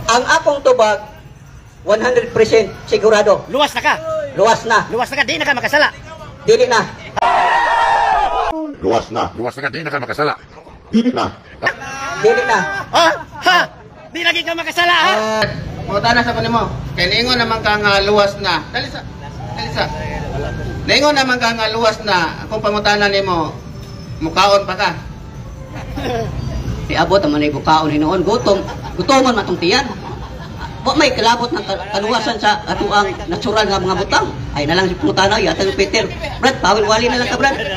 Ang akong tubag 100% sigurado. Luwas na ka. Luwas na. Luwas na ka, di na ka makasala. Dili na. Luwas na. Luwas na ka, di na ka makasala. Dili na. Dili na. Ha? Ha? Di lagi ka makasala, ha? Muta na sa kanimo. Kay ningon naman ka nga luwas na. Dalisa. Ningon naman ka nga luwas na. Kung pangutanan nimo, mukaon pa ka. Iabot naman ay bukaon hinoon. Gutomon matong tiyan. Wa may kalabot ng kaluwasan sa atuang natural nga mga butang. Ay na lang si pangutana, yata yung Peter. Brad, pawil-wali na lang ka, Brad.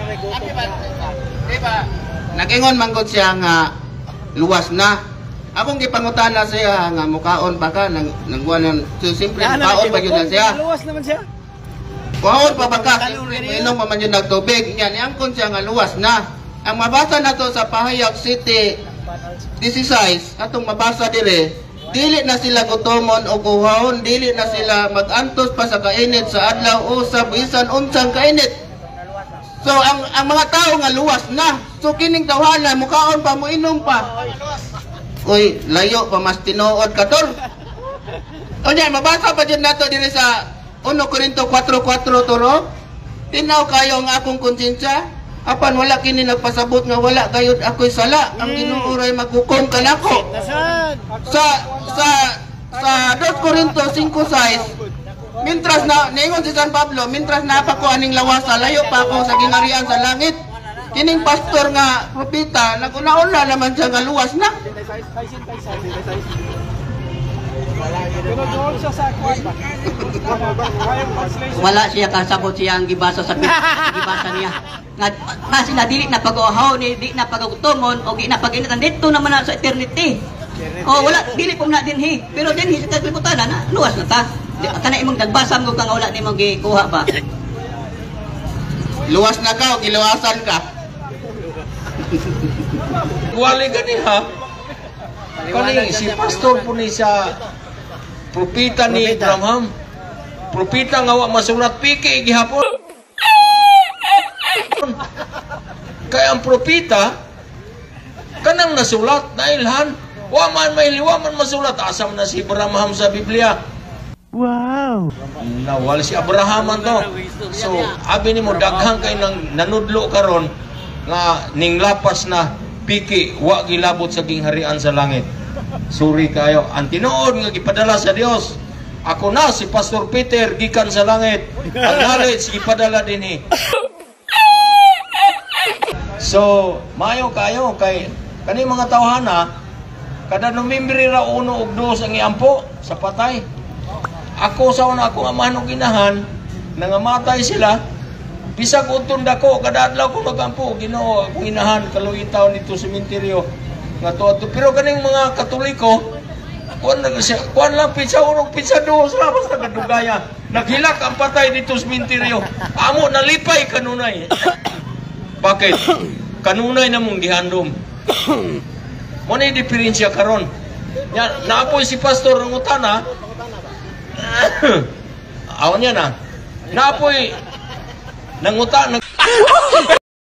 Diba? Nagingon manggod siya nga luwas na. Akong gipangutana siya nga mukaon pa ka nang nangguan so simple mukaon pa yun na siya. Luwas naman siya. Mukaon pa ba ka? Inom pa man yun nagtubig. Yan, iangkon siya nga luwas na. Ang mabasa na to sa Pahayag City 16, atong mabasa dire, dili na sila gutomon o kuhaon, dili na sila magantos pa sa kainit sa adlaw o sa bisan unsang kainit. So ang mga tao nga luwas na. So kining tawhana mukaon pa mo inom pa. Uy, layo pa mas tinuod ka tol. Unya mabasa pa jud nato dire sa 1 Corinto 4:4 turo. Tinaw kayo ang akong konsensya. Apan wala kini nagpasabot nga wala gayud ako'y sala. Ang Ginoo ray maghukom kanako. Sa 2 Corinto 5:6, mintras na ningon si San Pablo, mintras na pa ko aning lawasa, layo pa ako sa gingharian sa langit. Kining pastor nga propeta, naguna-una naman siya nga luwas na. Wala siya kasabot siya ang gibasa sa gibasa niya. Nga sila dili na pag-uhaw ni di na pagagutomon o di na pag-initan dito naman na sa eternity. Oh, wala dili po na dinhi. Pero dinhi sa kalibutan na luwas na ta. Kana imong nagbasa mo kang wala nimo gikuha ba. Luwas na ka o giluwasan ka. Wali gani ha. Kani si pastor po ni sa propeta ni Abraham. Propeta nga wa masulat piki gihapon. Kaya ang propeta kanang nasulat na ilhan. Wa man masulat asam na si Abraham sa Biblia. Wow. Nawal si Abraham to. So abi nimo daghang kay nang nanudlo karon nga ning lapas na piki wa gilabot sa gingharian sa langit. Suri kayo ang tinuod nga gipadala sa Dios. Ako na si Pastor Peter gikan sa langit. Ang knowledge gipadala dinhi. So mayo kayo kay kani mga tawhana kada Nobyembre ra 1 ug 2 ang iampo sa patay. Ako sa una ako amahan og ginahan nangamatay sila. Bisag utong dako kada adlaw ko nagampo Ginoo akong inahan kaluyitaw nito sementeryo nga tuadto. Pero kaning mga Katoliko kuan lang pizza urong pizza dos labas na kadugaya. Naghilak ang patay dito sementeryo. Amo nalipay kanunay. Bakit? Kanunay na mong gihandom. Mo ni diferensya karon. Ya naapoy si pastor ng utana. Awan niya na. Naapoy nanguta